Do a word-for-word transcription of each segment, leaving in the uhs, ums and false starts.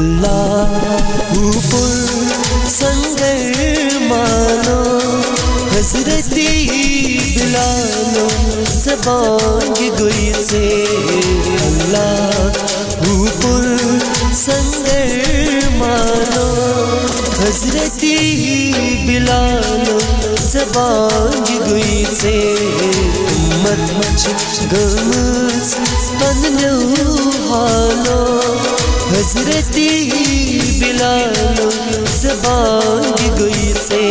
अल्लाह ऊपर संगर मानो हजरती बिलालो ज़बान की गोई से। अल्लाह ऊपर संगर मानो हजरती बिलालो ज़बान की गोई से। उम्मत मच गमस पन्नो हालो हजरती बिलालो ज़बान की गोई से।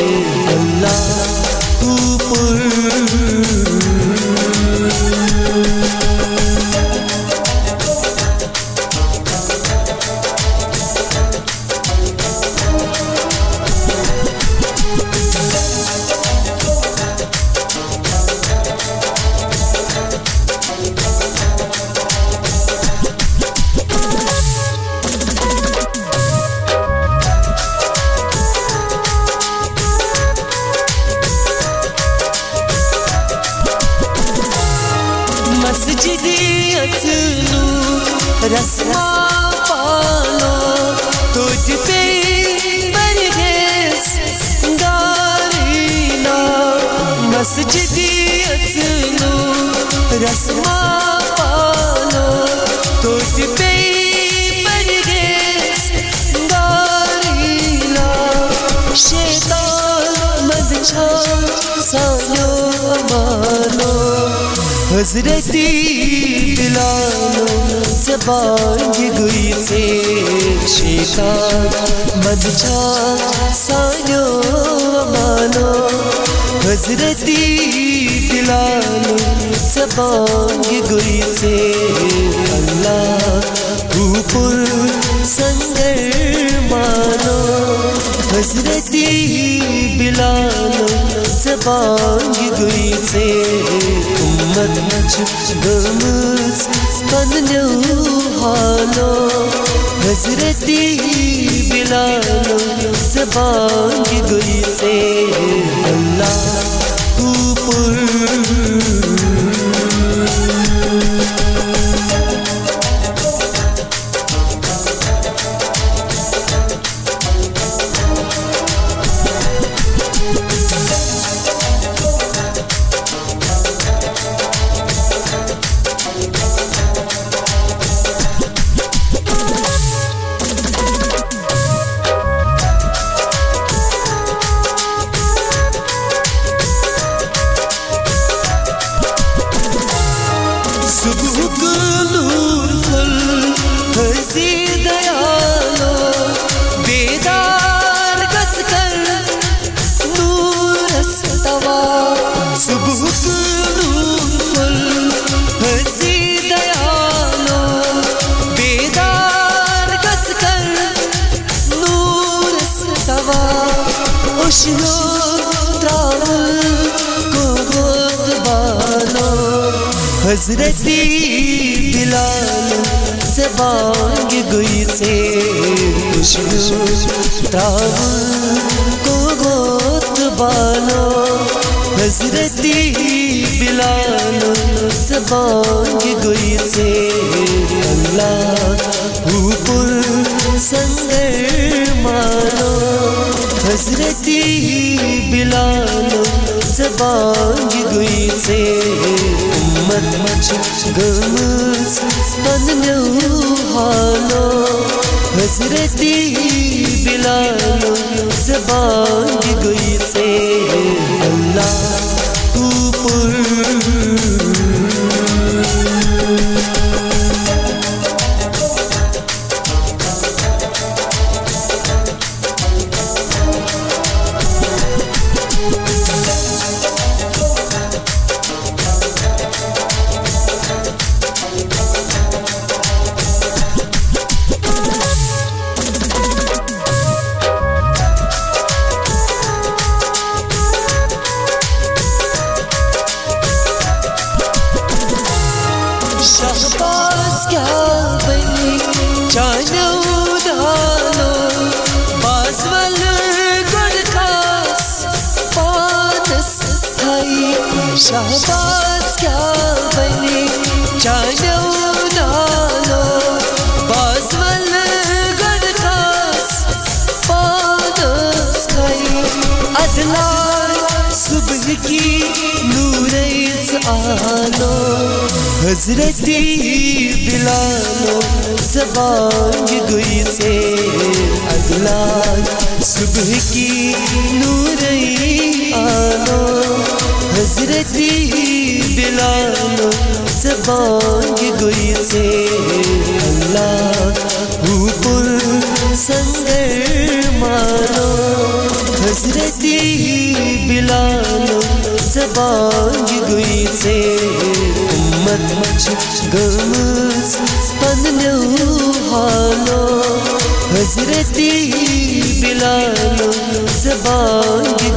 अल्लाह ऊपर रस्मा पालो तुझ पे बरगेस गारीना। मस्जिदियत लो रस्मा पालो तुझ पे बरगेस गारीना। शैतान मदछा सालो मानो हजरती बिलालो ज़बान की गोई से। शैतान मदछा सायो मानो हजरती बिलालो ज़बान की गोई से। अल्लाह ऊपर संगर मानो हजरती बिलालो ज़बान की गोई से। उम्मत मच गमस पन्नो हालो हजरती बिलालो ज़बान की गोई से। अल्लाह ऊपर हजरती बिलालो ज़बान की गोई से। खुशबू ताउल को गोद बालो हजरती बिलालो ज़बान की गोई से। अल्लाह ऊपर संगर मानो हजरती बिलालो ज़बान की गोई से। उम्मत मच गमस पन्नो हालो हजरती बिलालो ज़बान की गोई से। अल्लाह ऊपर शाहबाज क्या बने जानो नालो बाज़वल अदलाल सुबह की नूरैस आलो हजरती बिलालो ज़बान गुई से अदलाल सुबह की नूरैस आलो हजरती बिलालो ज़बान गुई से अल्लाह ऊपर संगर मारो हजरती बिलालो ज़बान गुई से उम्मत गमस पन्नो हालो हजरती बिलालो ज़बान